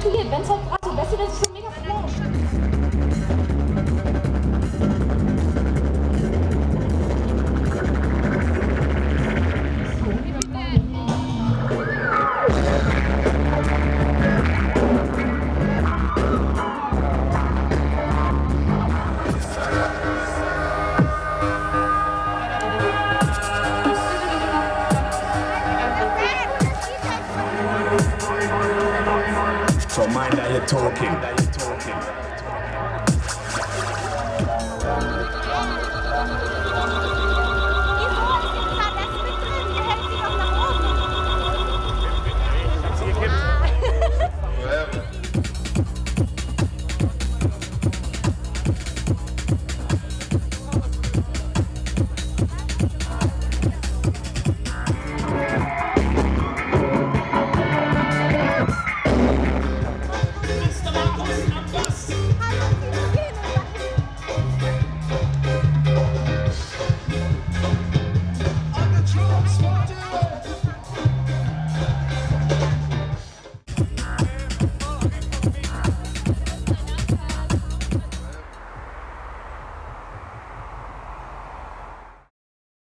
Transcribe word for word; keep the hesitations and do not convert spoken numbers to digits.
kalkuliert. Wenn es halt gerade so besser, das ist schon mega flow. So mind that you're talking.